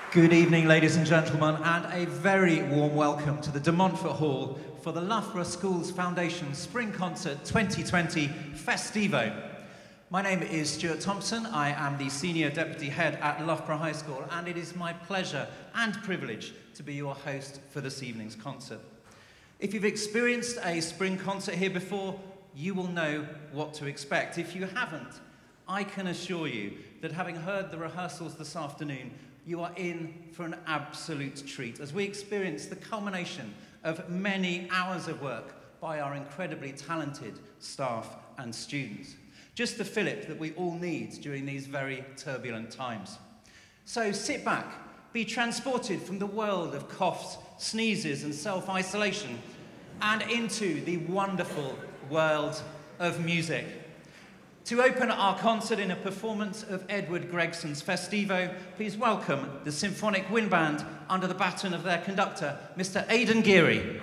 Good evening, ladies and gentlemen, and a very warm welcome to the De Montfort Hall for the Loughborough Schools Foundation Spring Concert 2020 Festivo. My name is Stuart Thompson. I am the Senior Deputy Head at Loughborough High School, and it is my pleasure and privilege to be your host for this evening's concert. If you've experienced a spring concert here before, you will know what to expect. If you haven't, I can assure you that having heard the rehearsals this afternoon, you are in for an absolute treat as we experience the culmination of many hours of work by our incredibly talented staff and students. Just the fillip that we all need during these very turbulent times. So sit back, be transported from the world of coughs, sneezes and self-isolation and into the wonderful world of music. To open our concert in a performance of Edward Gregson's Festivo, please welcome the Symphonic Wind Band under the baton of their conductor, Mr. Aidan Geary.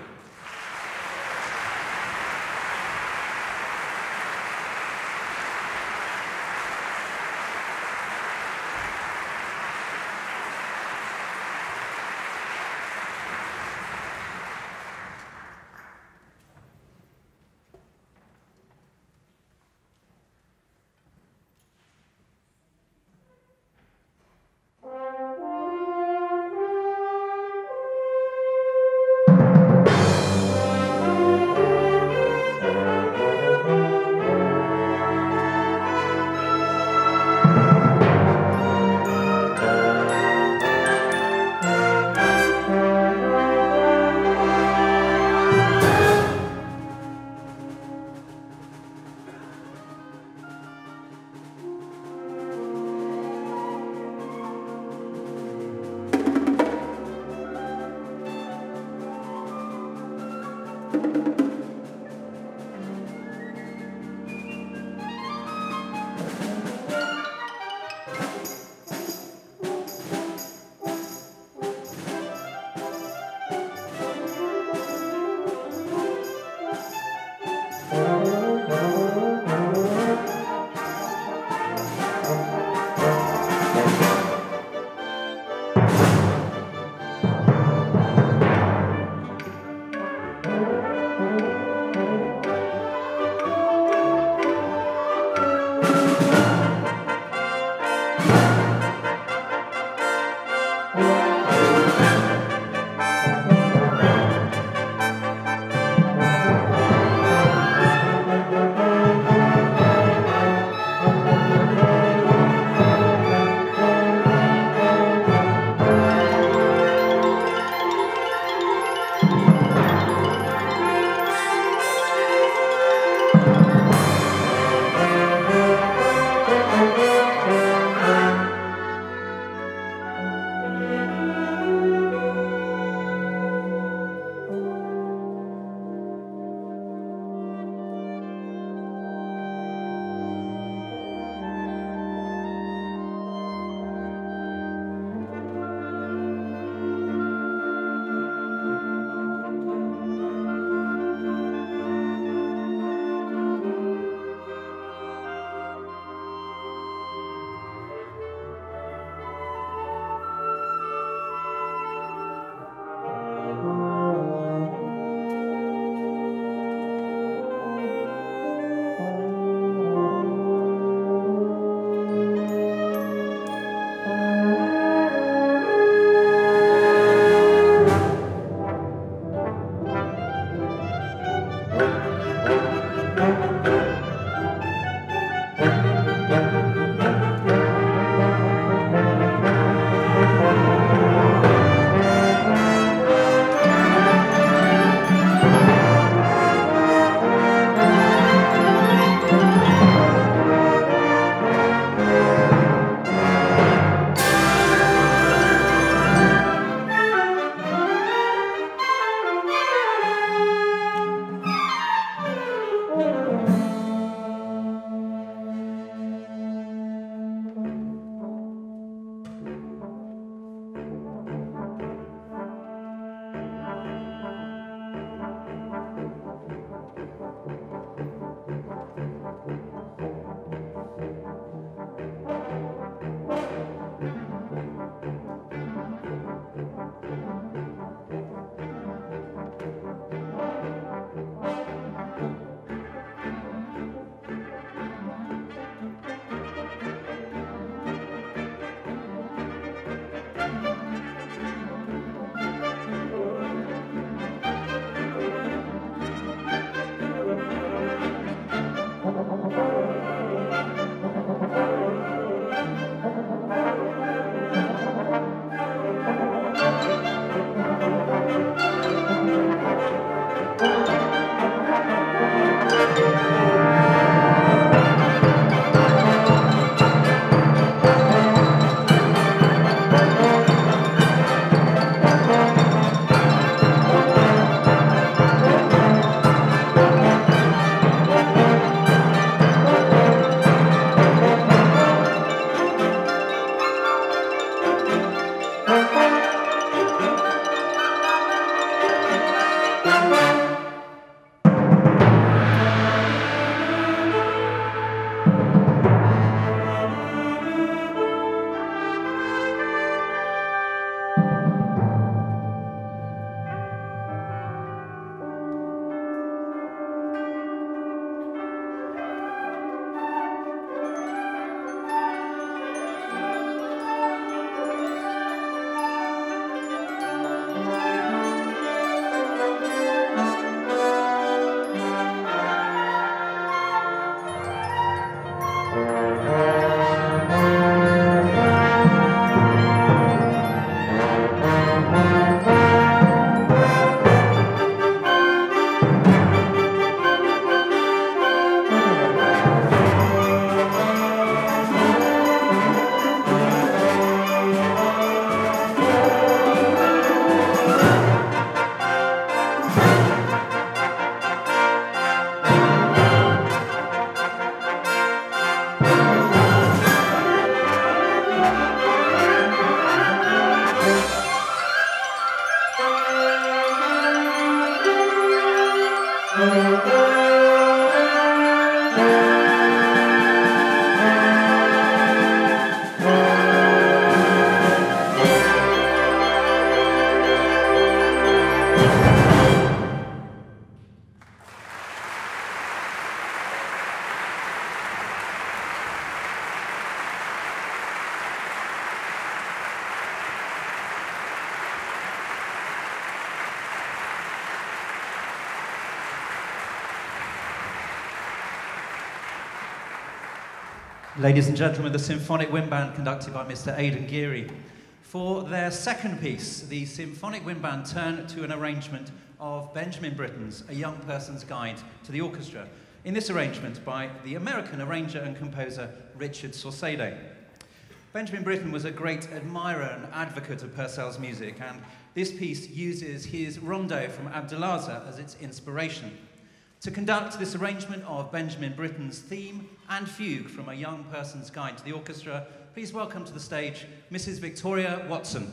Ladies and gentlemen, the Symphonic Wind Band conducted by Mr. Aidan Geary. For their second piece, the Symphonic Wind Band turn to an arrangement of Benjamin Britten's A Young Person's Guide to the Orchestra, in this arrangement by the American arranger and composer Richard Saucedo. Benjamin Britten was a great admirer and advocate of Purcell's music, and this piece uses his rondo from Abdulazza as its inspiration. To conduct this arrangement of Benjamin Britten's theme and fugue from A Young Person's Guide to the Orchestra, please welcome to the stage Mrs. Victoria Watson.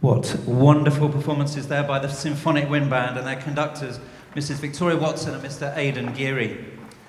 What wonderful performances there by the Symphonic Wind Band and their conductors, Mrs. Victoria Watson and Mr. Aidan Geary.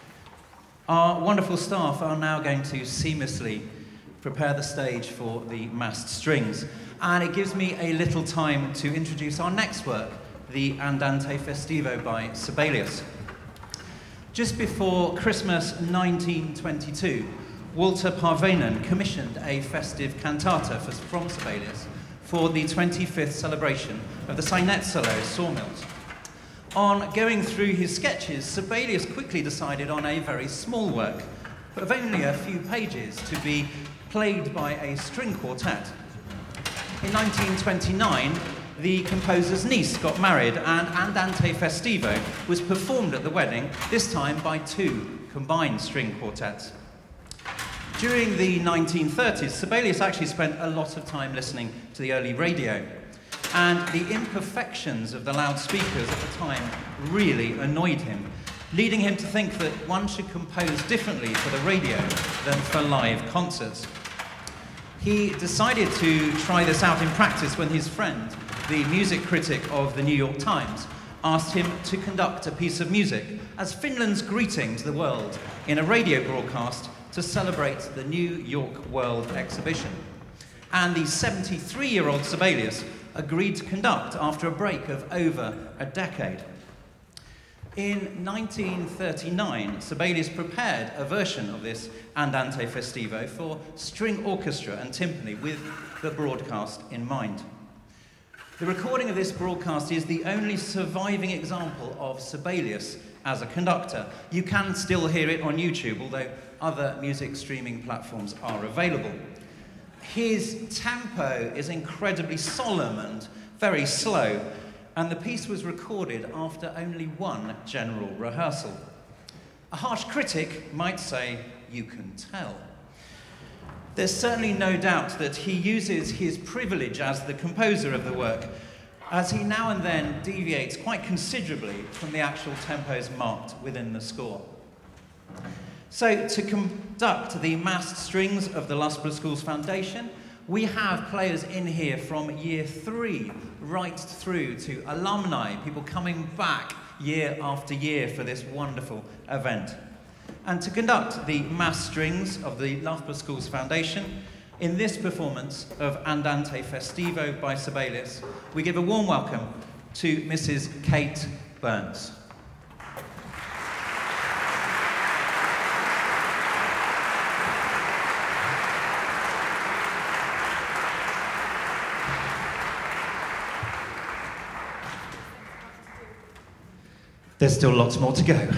Our wonderful staff are now going to seamlessly prepare the stage for the massed strings. And it gives me a little time to introduce our next work, the Andante Festivo by Sibelius. Just before Christmas 1922, Walter Parvainen commissioned a festive cantata from Sibelius for the 25th celebration of the Scinezzolo sawmills. On going through his sketches, Sibelius quickly decided on a very small work, of only a few pages, to be played by a string quartet. In 1929, the composer's niece got married, and Andante Festivo was performed at the wedding, this time by two combined string quartets. During the 1930s, Sibelius actually spent a lot of time listening to the early radio, and the imperfections of the loudspeakers at the time really annoyed him, leading him to think that one should compose differently for the radio than for live concerts. He decided to try this out in practice when his friend, the music critic of the New York Times, asked him to conduct a piece of music as Finland's greeting to the world in a radio broadcast to celebrate the New York World Exhibition. And the 73-year-old Sibelius agreed to conduct after a break of over a decade. In 1939, Sibelius prepared a version of this Andante Festivo for string orchestra and timpani with the broadcast in mind. The recording of this broadcast is the only surviving example of Sibelius as a conductor. You can still hear it on YouTube, although other music streaming platforms are available. His tempo is incredibly solemn and very slow, and the piece was recorded after only one general rehearsal. A harsh critic might say, "You can tell." There's certainly no doubt that he uses his privilege as the composer of the work, as he now and then deviates quite considerably from the actual tempos marked within the score. So, to conduct the massed strings of the Loughborough Schools Foundation, we have players in here from year 3 right through to alumni, people coming back year after year for this wonderful event. And to conduct the massed strings of the Loughborough Schools Foundation, in this performance of Andante Festivo by Sibelius, we give a warm welcome to Mrs. Kate Burns. There's still lots more to go.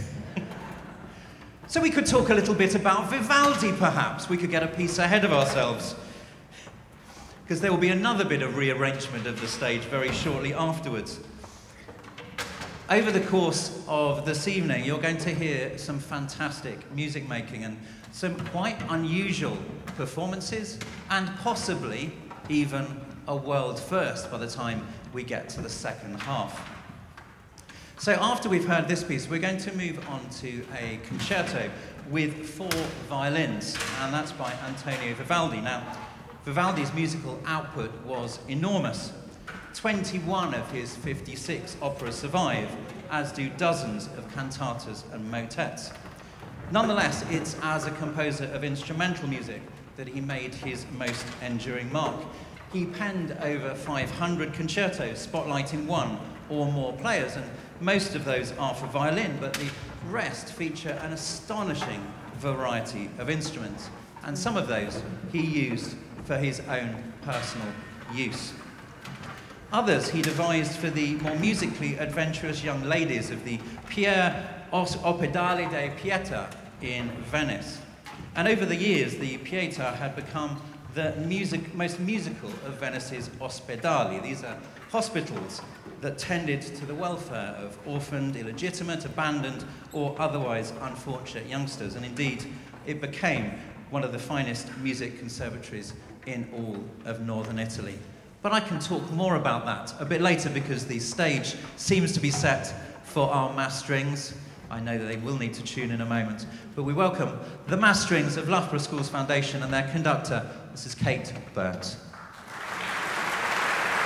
So we could talk a little bit about Vivaldi, perhaps. We could get a piece ahead of ourselves, because there will be another bit of rearrangement of the stage very shortly afterwards. Over the course of this evening, you're going to hear some fantastic music making and some quite unusual performances, and possibly even a world first by the time we get to the second half. So after we've heard this piece, we're going to move on to a concerto with 4 violins, and that's by Antonio Vivaldi. Now, Vivaldi's musical output was enormous. 21 of his 56 operas survive, as do dozens of cantatas and motets. Nonetheless, it's as a composer of instrumental music that he made his most enduring mark. He penned over 500 concertos, spotlighting 1 or more players, and most of those are for violin, but the rest feature an astonishing variety of instruments, and some of those he used for his own personal use. Others he devised for the more musically adventurous young ladies of the Pier Ospedale de Pietà in Venice. And over the years, the Pietà had become the most musical of Venice's ospedali. These are hospitals that tended to the welfare of orphaned, illegitimate, abandoned, or otherwise unfortunate youngsters. And indeed, it became one of the finest music conservatories in all of northern Italy. But I can talk more about that a bit later, because the stage seems to be set for our mass strings. I know that they will need to tune in a moment. But we welcome the mass strings of Loughborough Schools Foundation and their conductor, Mrs. Kate Burns.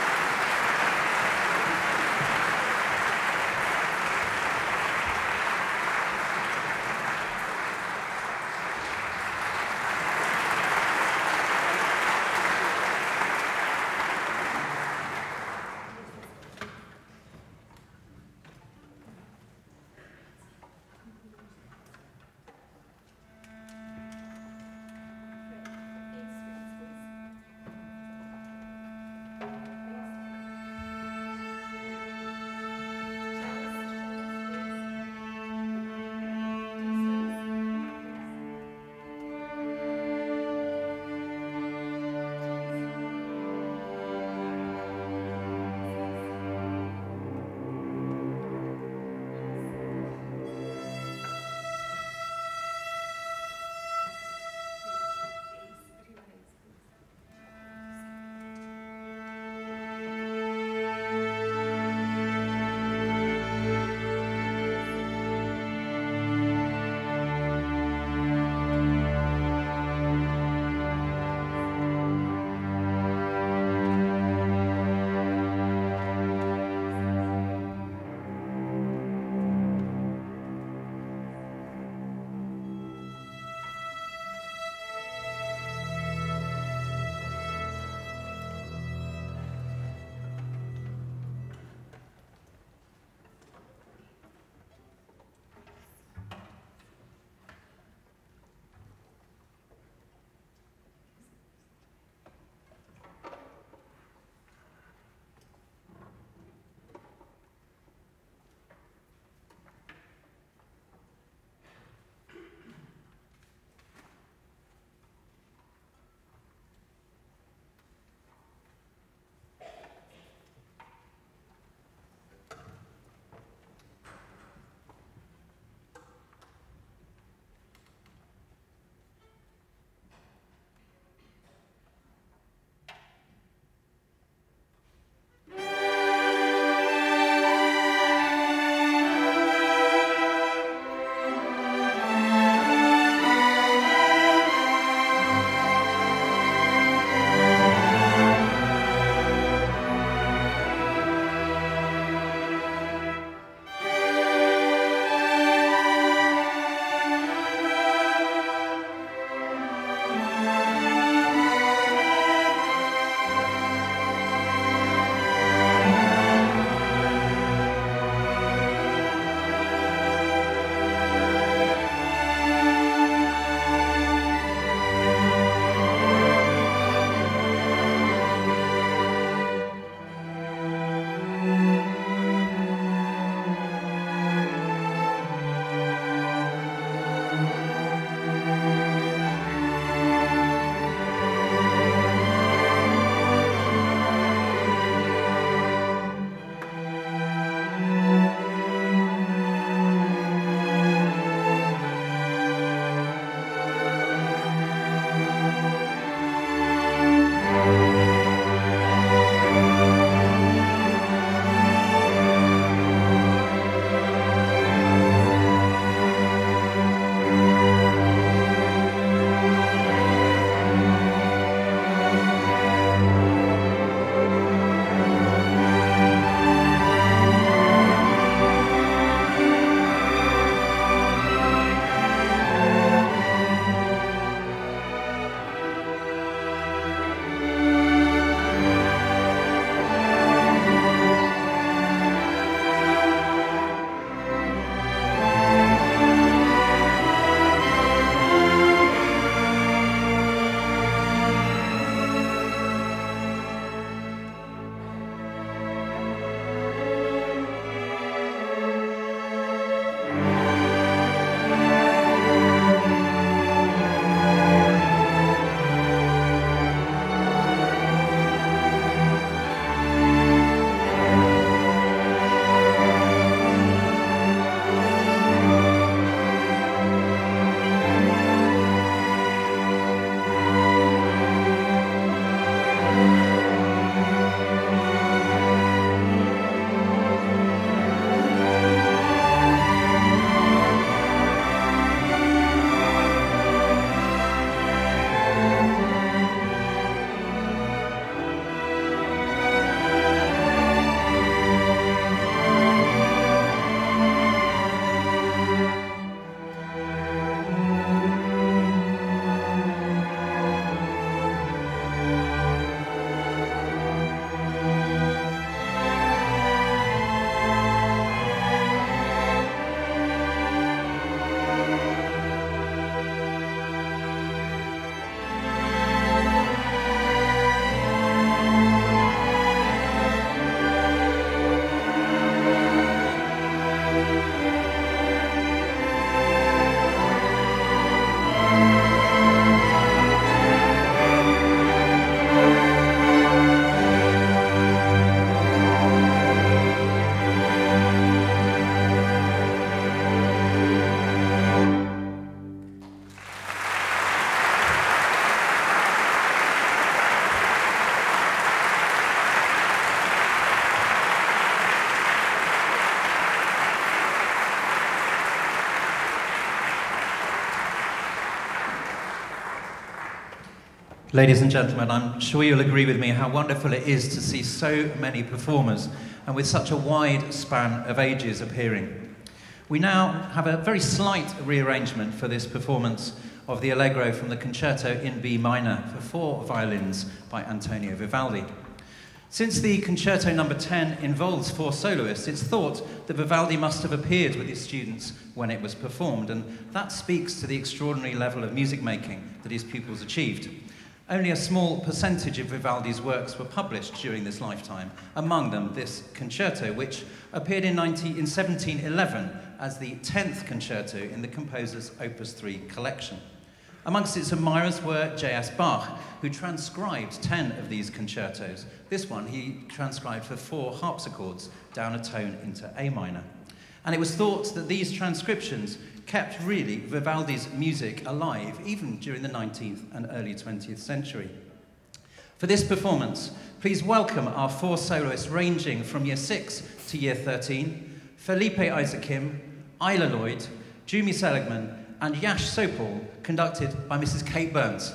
Ladies and gentlemen, I'm sure you'll agree with me how wonderful it is to see so many performers and with such a wide span of ages appearing. We now have a very slight rearrangement for this performance of the Allegro from the Concerto in B minor for 4 violins by Antonio Vivaldi. Since the Concerto No. 10 involves 4 soloists, it's thought that Vivaldi must have appeared with his students when it was performed, and that speaks to the extraordinary level of music making that his pupils achieved. Only a small percentage of Vivaldi's works were published during this lifetime, among them this concerto, which appeared in 1711 as the 10th concerto in the composer's Opus 3 collection. Amongst its admirers were J.S. Bach, who transcribed 10 of these concertos. This one he transcribed for 4 harpsichords, down a tone into A minor. And it was thought that these transcriptions kept really Vivaldi's music alive, even during the 19th and early 20th century. For this performance, please welcome our 4 soloists ranging from Year 6 to Year 13, Felipe Isaacim, Isla Lloyd, Jumi Seligman, and Yash Sopal, conducted by Mrs. Kate Burns.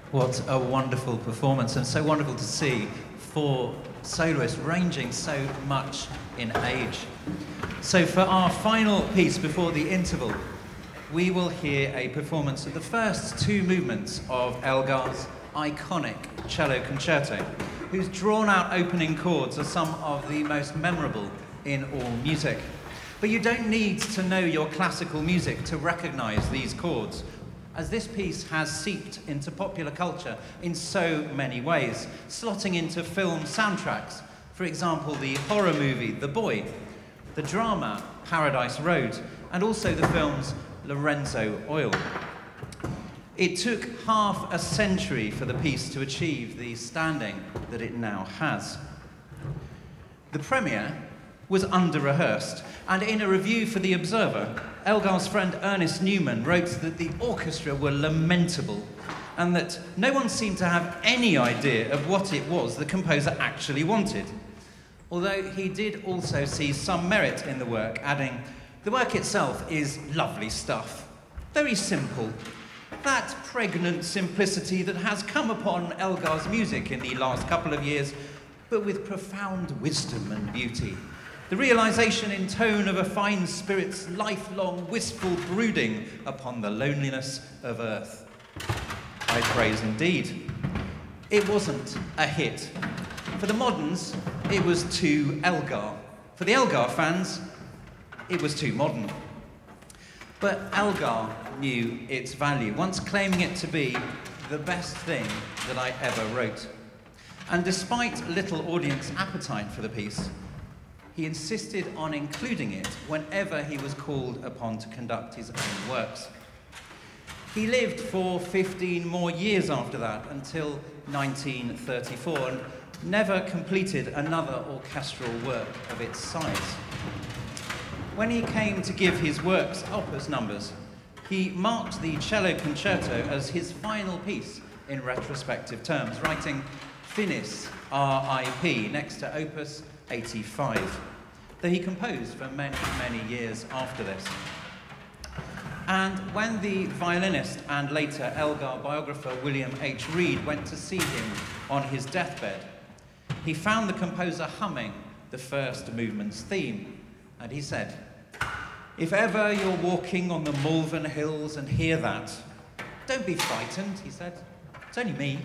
What a wonderful performance, and so wonderful to see four soloists ranging so much in age. So for our final piece before the interval, we will hear a performance of the first two movements of Elgar's iconic cello concerto, whose drawn-out opening chords are some of the most memorable in all music. But you don't need to know your classical music to recognize these chords, as this piece has seeped into popular culture in so many ways, slotting into film soundtracks. For example, the horror movie The Boy, the drama Paradise Road, and also the films Lorenzo Oil. It took half a century for the piece to achieve the standing that it now has. The premiere was under-rehearsed, and in a review for The Observer, Elgar's friend Ernest Newman wrote that the orchestra were lamentable and that no one seemed to have any idea of what it was the composer actually wanted. Although he did also see some merit in the work, adding, "The work itself is lovely stuff, very simple, that pregnant simplicity that has come upon Elgar's music in the last couple of years, but with profound wisdom and beauty. The realization in tone of a fine spirit's lifelong wistful brooding upon the loneliness of earth." High praise indeed. It wasn't a hit. For the moderns, it was too Elgar. For the Elgar fans, it was too modern. But Elgar knew its value, once claiming it to be the best thing that I ever wrote. And despite little audience appetite for the piece, he insisted on including it whenever he was called upon to conduct his own works. He lived for 15 more years after that, until 1934, and never completed another orchestral work of its size. When he came to give his works opus numbers, he marked the cello concerto as his final piece in retrospective terms, writing Finis R.I.P. next to opus 85, that he composed for many, many years after this. And when the violinist and later Elgar biographer William H. Reed went to see him on his deathbed, he found the composer humming the first movement's theme, and he said, "If ever you're walking on the Malvern Hills and hear that, don't be frightened," he said. "It's only me."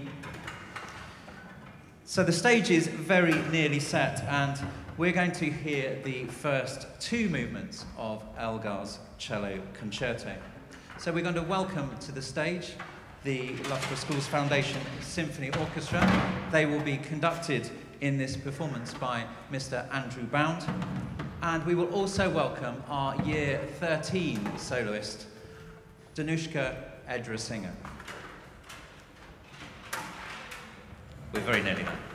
So the stage is very nearly set, and we're going to hear the first two movements of Elgar's cello concerto. So we're going to welcome to the stage the Loughborough Schools Foundation Symphony Orchestra. They will be conducted in this performance by Mr. Andrew Bound. And we will also welcome our Year 13 soloist, Danushka Edrasinger. We're very nearly there.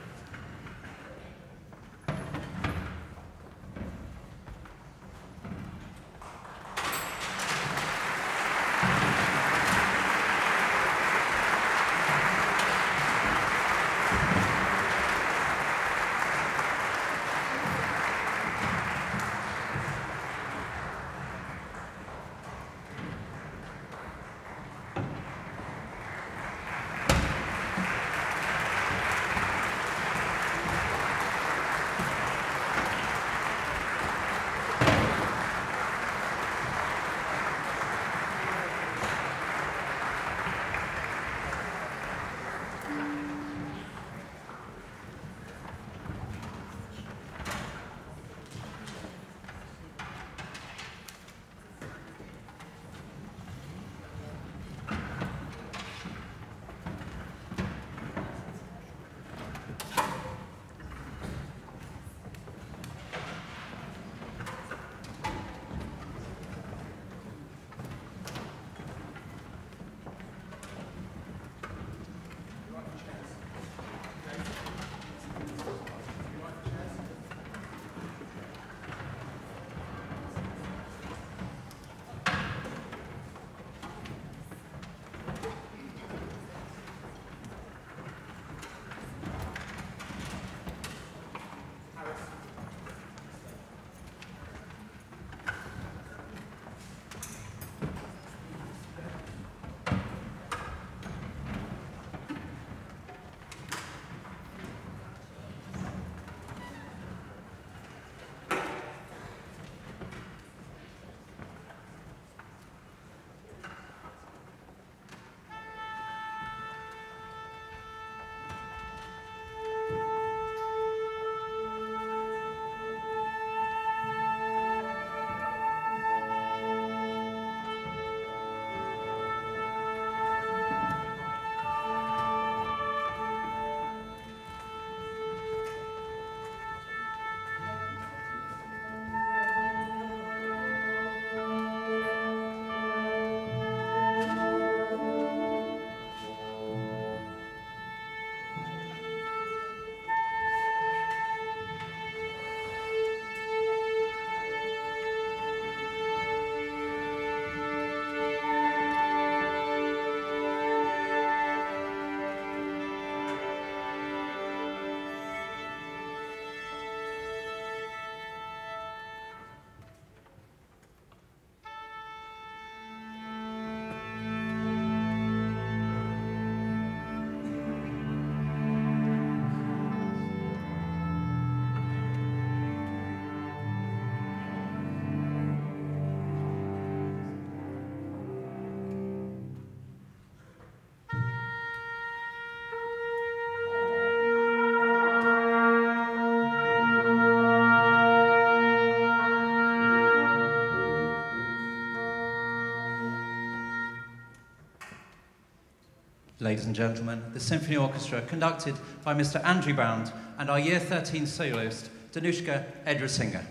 Ladies and gentlemen, the Symphony Orchestra, conducted by Mr. Andrew Bound, and our Year 13 soloist, Danushka Edrasinghe.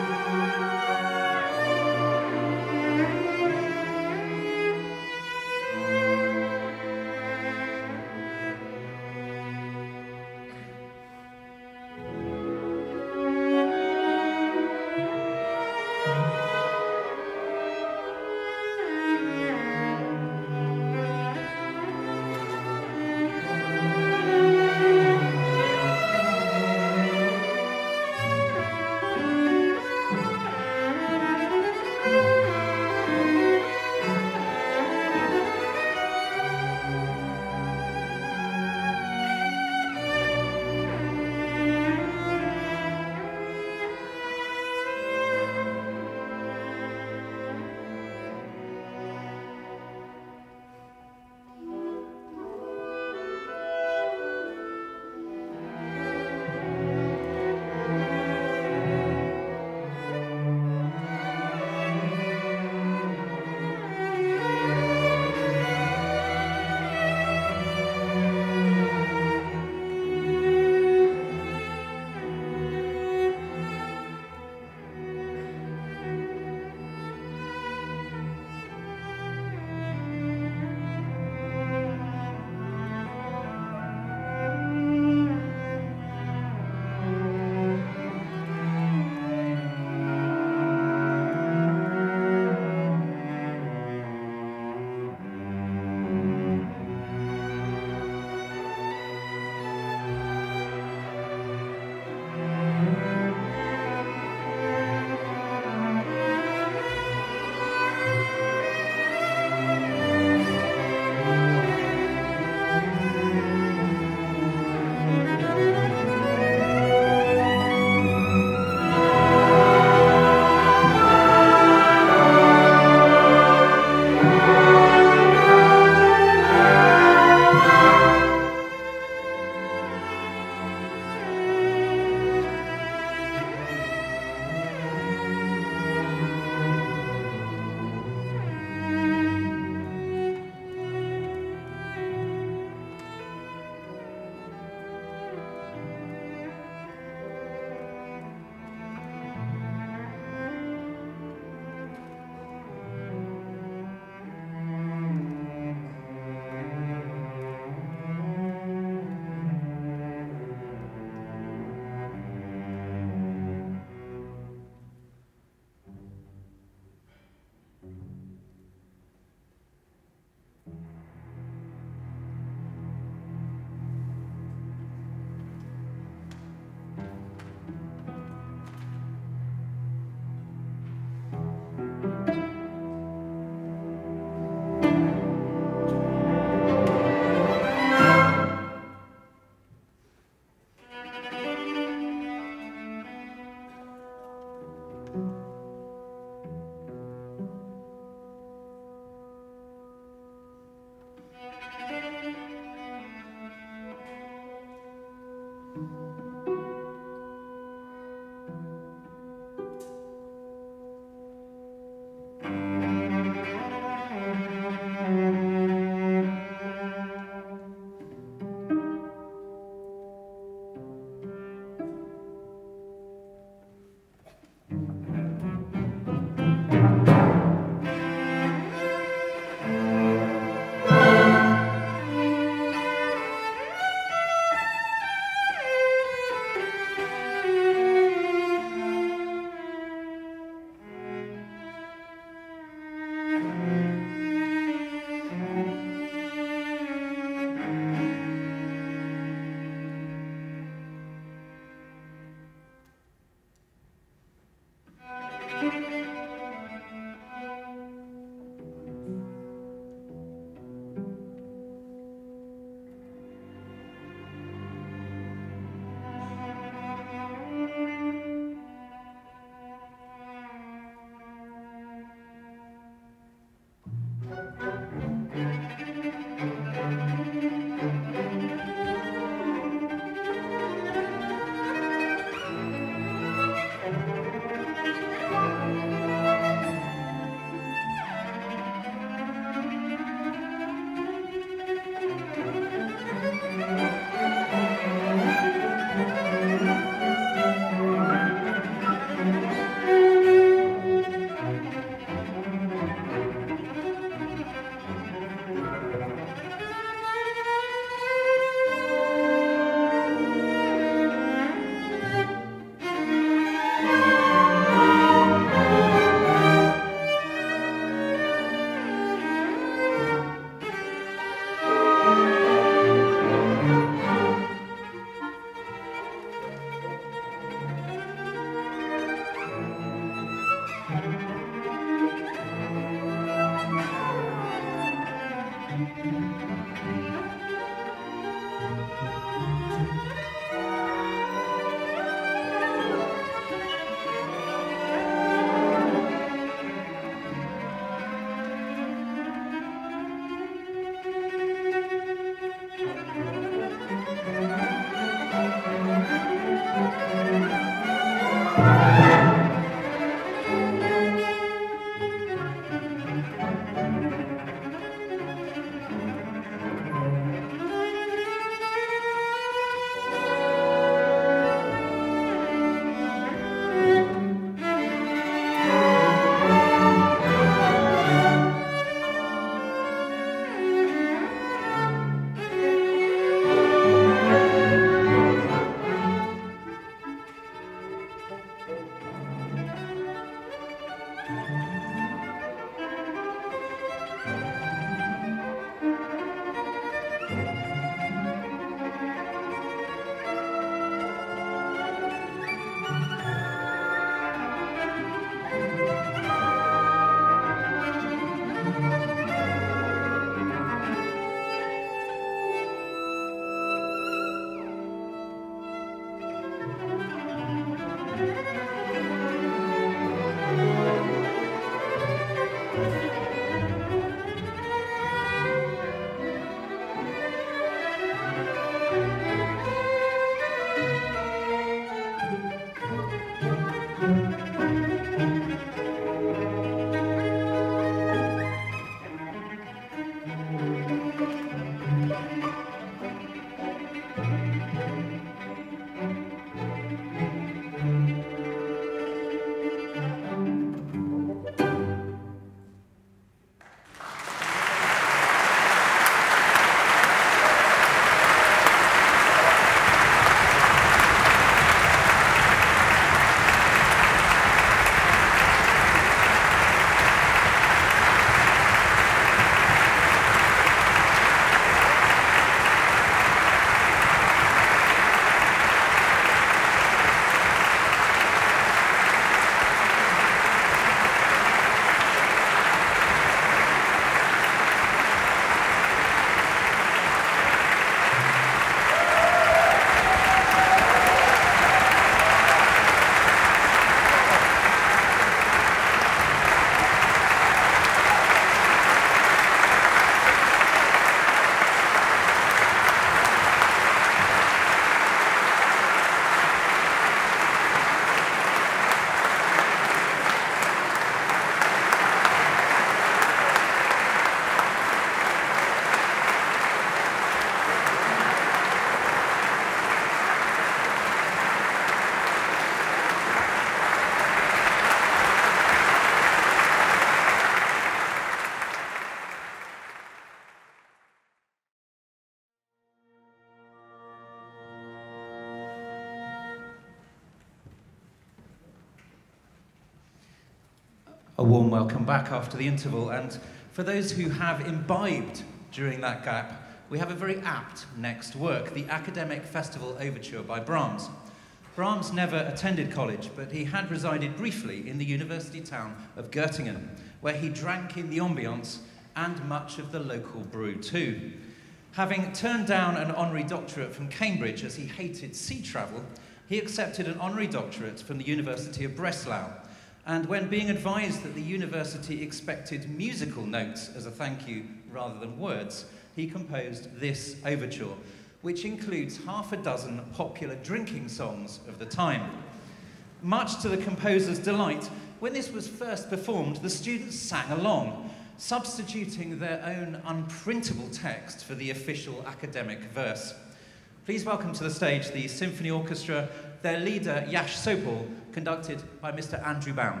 A warm welcome back after the interval, and for those who have imbibed during that gap, we have a very apt next work, the Academic Festival Overture by Brahms. Brahms never attended college, but he had resided briefly in the university town of Göttingen, where he drank in the ambience and much of the local brew too. Having turned down an honorary doctorate from Cambridge as he hated sea travel, he accepted an honorary doctorate from the University of Breslau. And when being advised that the university expected musical notes as a thank you rather than words, he composed this overture, which includes half a dozen popular drinking songs of the time. Much to the composer's delight, when this was first performed, the students sang along, substituting their own unprintable text for the official academic verse. Please welcome to the stage the Symphony Orchestra, their leader Yash Sopal, conducted by Mr. Andrew Bound.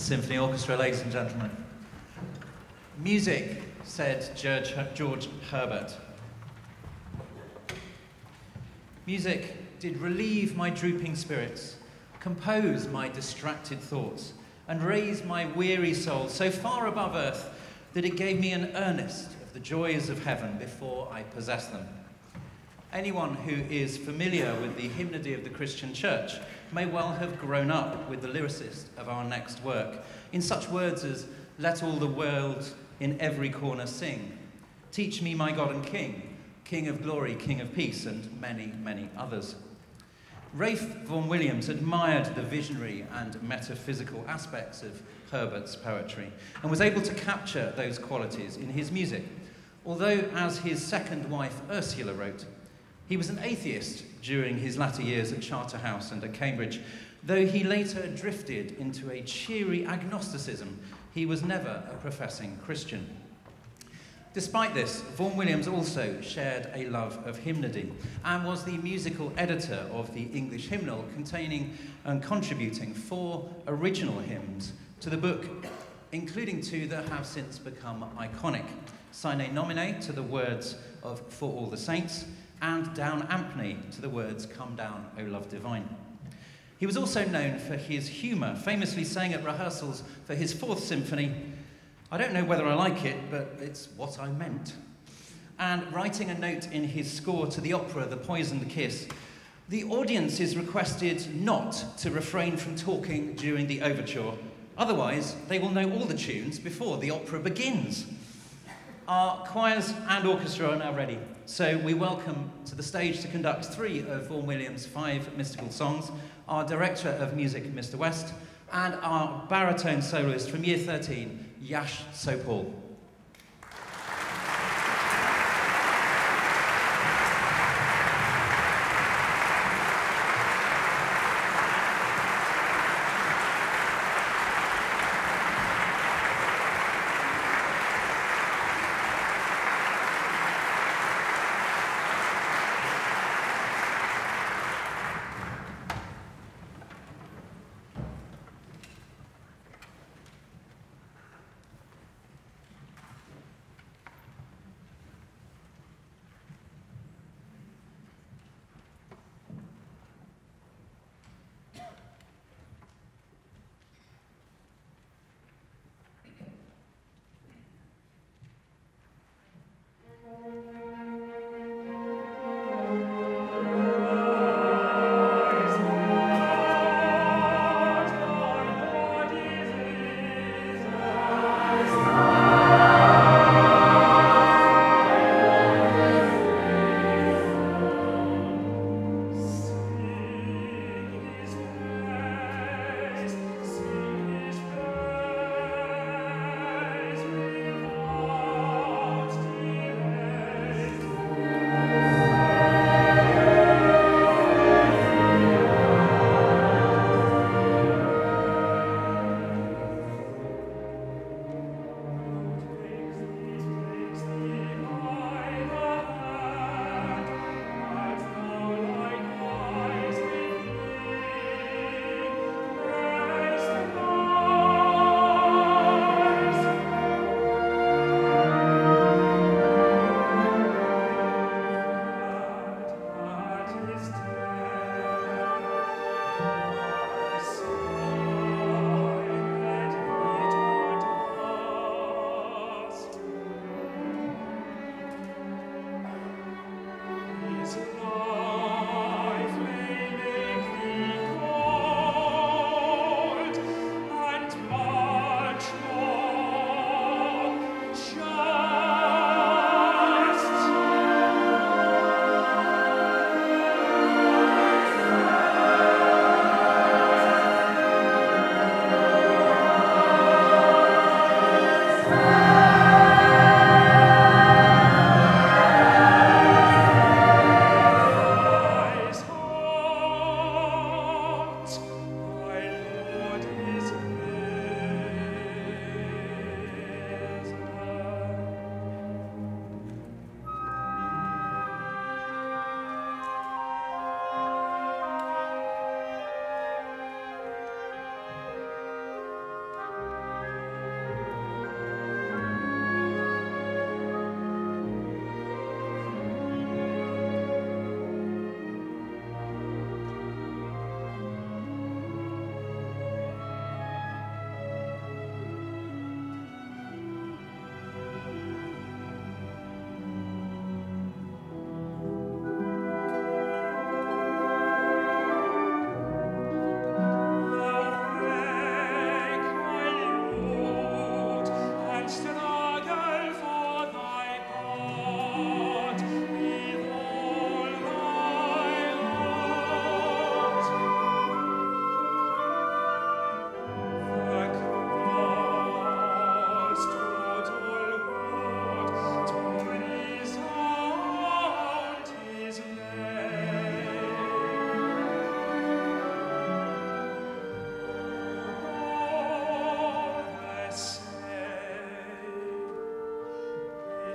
Symphony Orchestra, ladies and gentlemen. Music, said George Herbert. Music did relieve my drooping spirits, compose my distracted thoughts, and raise my weary soul so far above earth that it gave me an earnest of the joys of heaven before I possessed them. Anyone who is familiar with the hymnody of the Christian Church may well have grown up with the lyricist of our next work, in such words as, "Let all the world in every corner sing, teach me my God and King, King of glory, King of peace," and many, many others. Ralph Vaughan Williams admired the visionary and metaphysical aspects of Herbert's poetry and was able to capture those qualities in his music, although, as his second wife Ursula wrote, he was an atheist during his latter years at Charterhouse and at Cambridge. Though he later drifted into a cheery agnosticism, he was never a professing Christian. Despite this, Vaughan Williams also shared a love of hymnody and was the musical editor of the English hymnal, containing and contributing 4 original hymns to the book, including 2 that have since become iconic. Sine Nomine, to the words of For All the Saints, and Down Ampney, to the words Come Down, O Love Divine. He was also known for his humour, famously saying at rehearsals for his 4th symphony, "I don't know whether I like it, but it's what I meant." And writing a note in his score to the opera The Poisoned Kiss, "The audience is requested not to refrain from talking during the overture, otherwise they will know all the tunes before the opera begins." Our choirs and orchestra are now ready, so we welcome to the stage to conduct 3 of Vaughan Williams' 5 mystical songs, our Director of Music, Mr. West, and our baritone soloist from Year 13, Yash Sopal.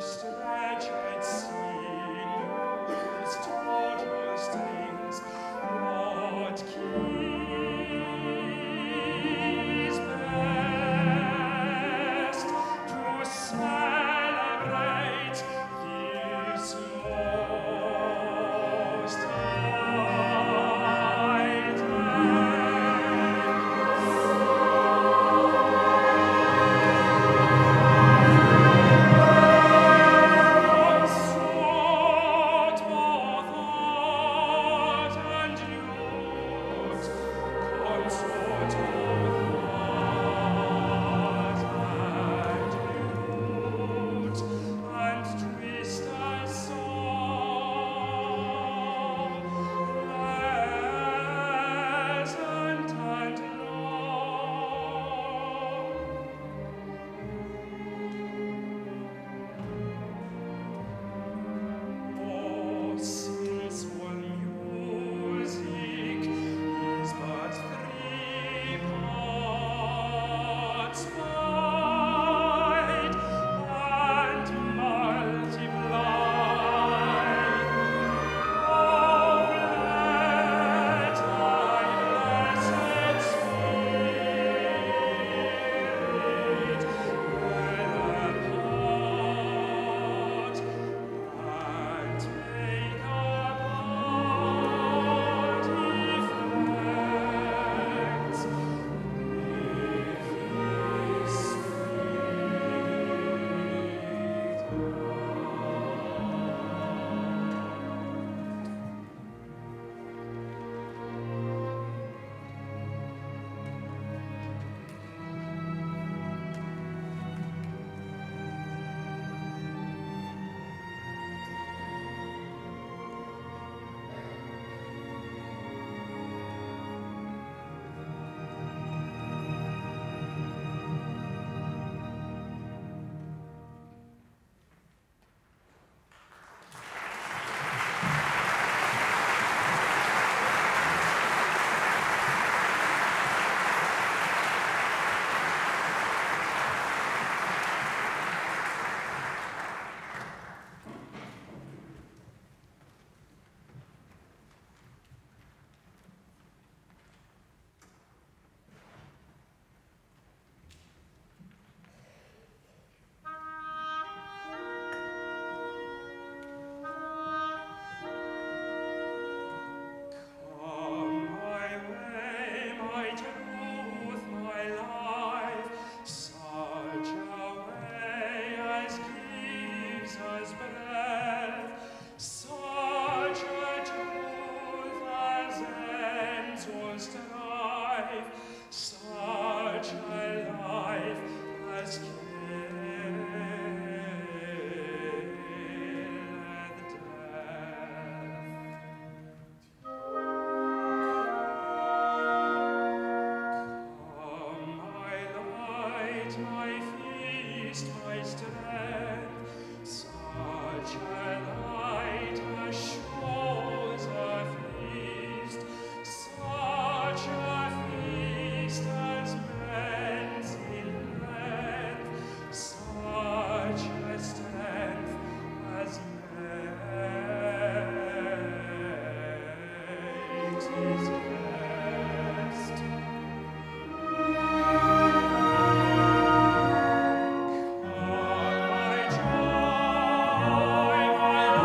My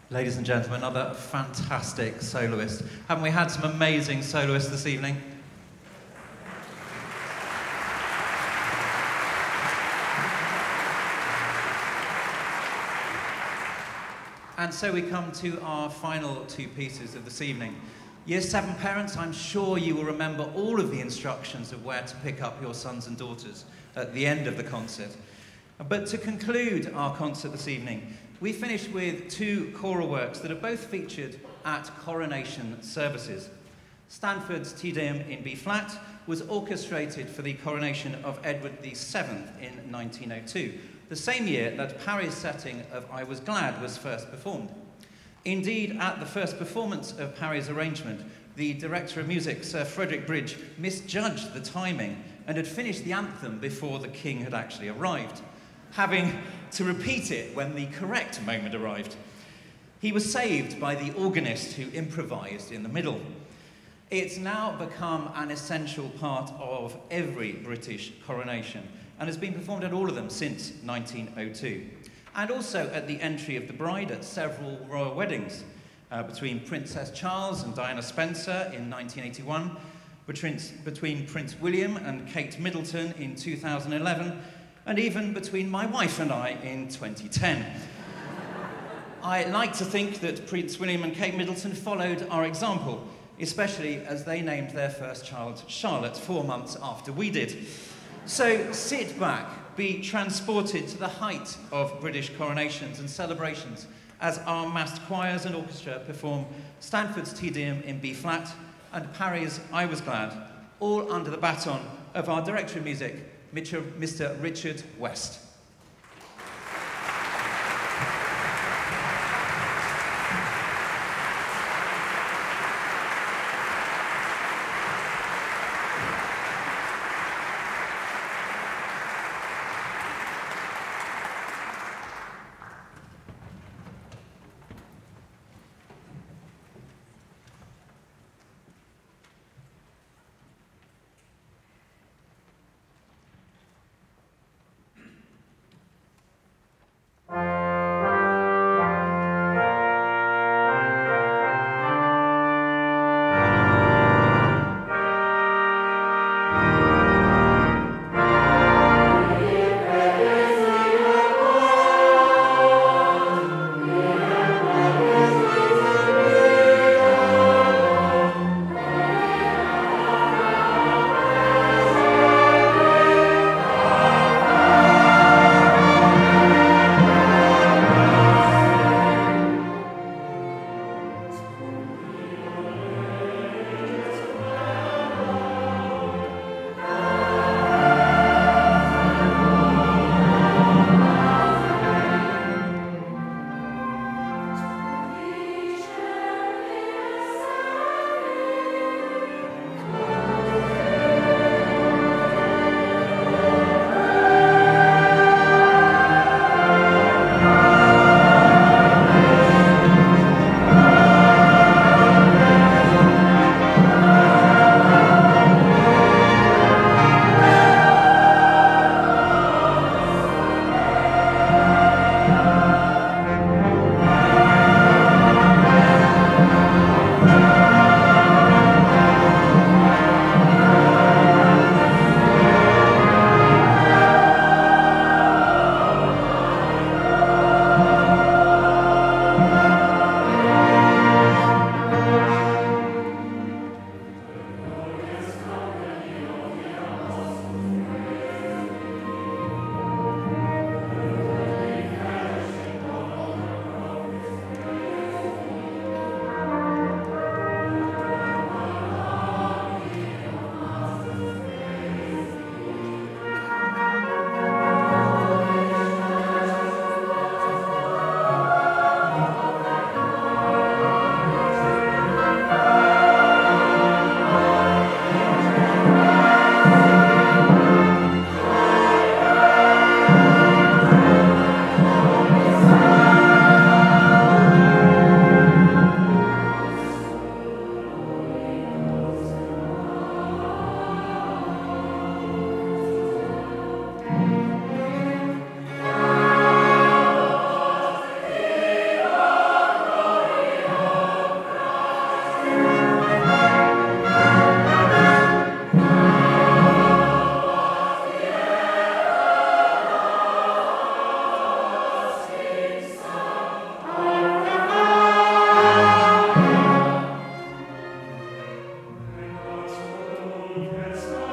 Ladies and gentlemen, another fantastic soloist. Haven't we had some amazing soloists this evening? And so we come to our final two pieces of this evening. Year 7 parents, I'm sure you will remember all of the instructions of where to pick up your sons and daughters at the end of the concert. But to conclude our concert this evening, we finish with two choral works that are both featured at coronation services. Stanford's Te Deum in B-flat was orchestrated for the coronation of Edward VII in 1902, the same year that Parry's setting of I Was Glad was first performed. Indeed, at the first performance of Parry's arrangement, the director of music, Sir Frederick Bridge, misjudged the timing and had finished the anthem before the king had actually arrived, having to repeat it when the correct moment arrived. He was saved by the organist who improvised in the middle. It's now become an essential part of every British coronation and has been performed at all of them since 1902. And also at the entry of the bride at several royal weddings, between Princess Charles and Diana Spencer in 1981, between Prince William and Kate Middleton in 2011, and even between my wife and I in 2010. I like to think that Prince William and Kate Middleton followed our example, especially as they named their first child Charlotte 4 months after we did. So sit back, be transported to the height of British coronations and celebrations as our massed choirs and orchestra perform Stanford's Te Deum in B-flat and Parry's I Was Glad, all under the baton of our Director of Music, Mr. Richard West. Christmas.